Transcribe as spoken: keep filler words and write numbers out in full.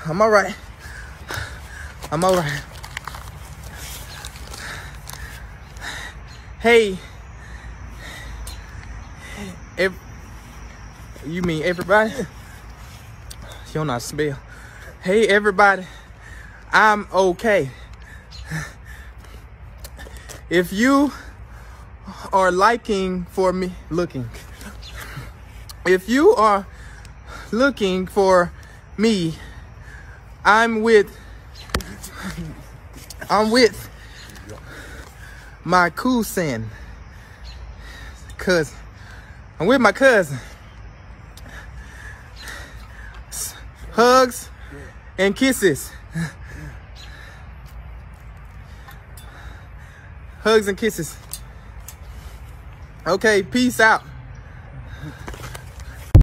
I'm all right. I'm all right. Hey, if you mean everybody? You don't know how to spell. Hey, everybody, I'm okay. If you are liking for me, looking, if you are looking for me, I'm with, I'm with my cousin, cousin. I'm with my cousin. Hugs and kisses. Hugs and kisses. Okay, peace out.